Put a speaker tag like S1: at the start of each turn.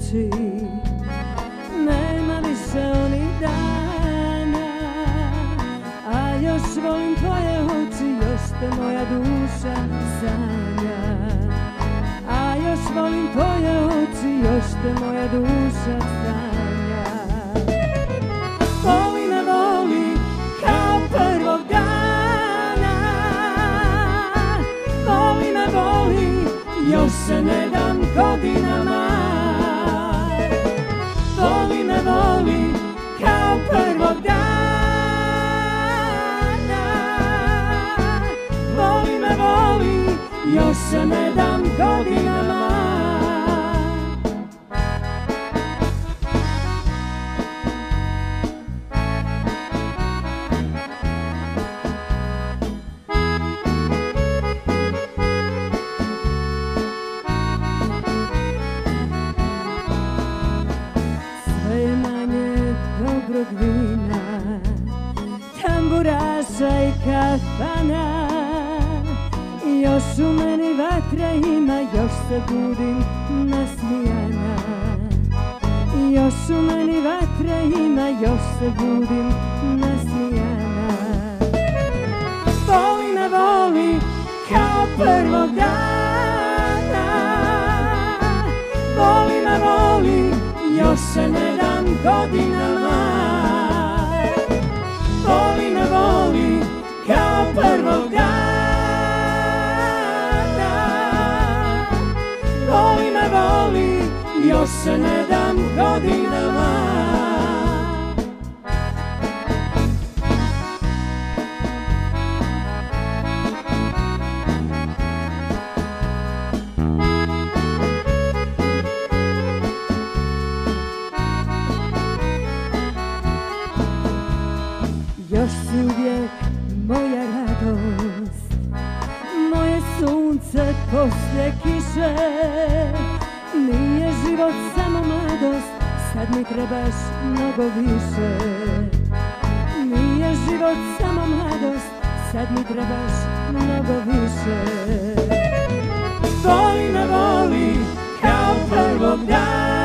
S1: reći, nema više onih dana, a još volim tvoje oči, još te moja duša sanja. A još volim tvoje oči, još te moja duša sanja. Voli me, voli kao prvog dana, voli me, voli, još se ne dam godinama. Voli me, voli kao prvog dana, voli me, voli, još se ne dam godinama. Sve je manje dobrog vina, tamburaša i kafana. Još u meni vatra ima, još se budim nasmijana. Još u meni vatra ima, još se budim nasmijana. Voli me, voli kao prvog dana, voli me, voli, još se ne dam godinama. Voli me, voli kao prvog dana, voli me, voli, još se ne dam godinama. Još si uvijek moja radost, moje sunce poslije kiše. Nije život samo mladost, sad mi trebaš mnogo više. Nije život samo mladost, sad mi trebaš mnogo više. Voli me, voli kao prvog dana,